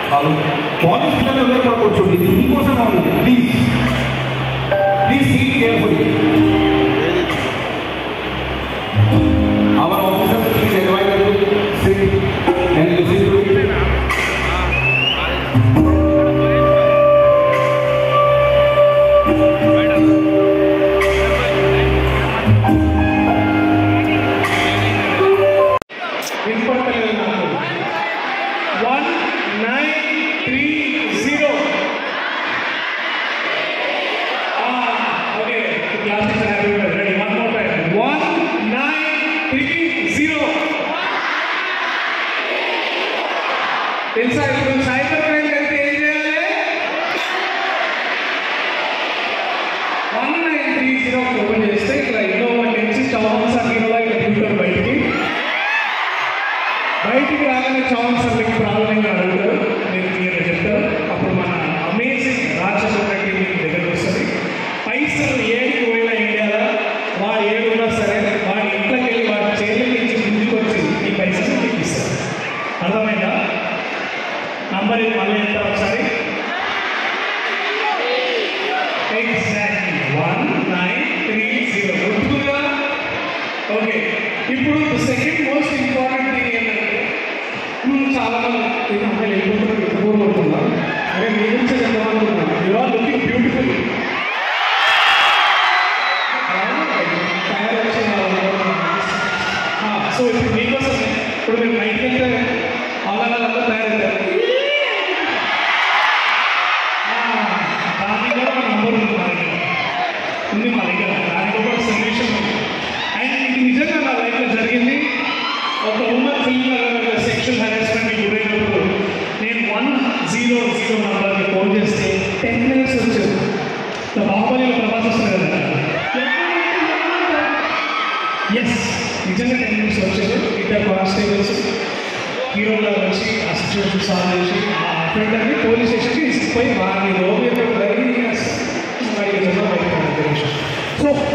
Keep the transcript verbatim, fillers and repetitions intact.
వాళ్ళు పోలీస్ పిల్లలు కూడా కూర్చోండి, ఇది మీకోసం ఉంది. Please please seat carefully. Our officers please advise them to sit and listen to it. one nine three zero. Ah, okay. The classes are everywhere. Ready? One more time. One nine three zero. Inside, ఇప్పుడు cyber crime అయితే ఏం చేయాలి? one nine three zero open చేస్తే ఇక్కడ Innova నుంచి చౌన్ సర్కిల్లో ఇక్కడ దిగుతారు బయటికి. బయటికి రాగానే చౌన్ సర్కిల్ ప్రాబ్లంగా అడుగుతారు, నేను క్లియర్గా చెప్తారు. అప్పుడు మన అమేజింగ్ రాక్షస టీం దగ్గరకు వస్తుంది. పైసలు ఏడికి పోయినా ఇండియాలో వాడు ఏడున్నా సరే వాడి ఇంట్లోకి వెళ్ళి వాడి చేతుల నుంచి ముందుకు వచ్చి ఈ పైసలు మీకు ఇస్తారు. అర్థమైందా? నంబర్ మళ్ళీ ఎంత ఒకసారి? Exactly one nine three zero. గుర్తుగా? ఓకే. ఇప్పుడు సెకండ్ మోస్ట్ ఇంపార్టెంట్ థింగ్ ఏంటంటే, నువ్వు చాలా మంది అమ్మాయిలు వెళ్ళిపోతున్నారు, ఎత్తుకోబోతున్నా అరే మీ గురించి చెప్తామనుకుంటున్నా. You are looking beautiful. తయారు వచ్చే సో ఇప్పుడు మీకోసం ఇప్పుడు మీరు బయటకు వెళ్తే ఆలయాలంతా తయారవుతారు. దానికి కూడా ఒక నంబర్ ఉంది మా దగ్గర ఉంది మా దగ్గర దానికి కూడా సొల్యూషన్ ఉంది. అండ్ ఇది నిజంగా నా లైఫ్లో జరిగింది. ఒక ఉమెన్ ఫిల్మ్ సెక్షువల్ హెరాస్మెంట్కి గురైనప్పుడు నేను వన్ జీరో జీరో నంబర్కి ఫోన్ చేస్తే టెన్ మినిట్స్ వచ్చారు. బాహుబలిలో ప్రభాస్ వస్తుంది కదా, ఎస్ నిజంగా టెన్ మినిట్స్ వచ్చారు. ఇద్దరు కానిస్టేబుల్స్ హీరోలో వచ్చి ఆ సిచ్యువేషన్ సాల్వ్ చేసి ఆ అఫెండర్ని పోలీస్ స్టేషన్కి తీసుకుపోయి వారిని లోపలికి సో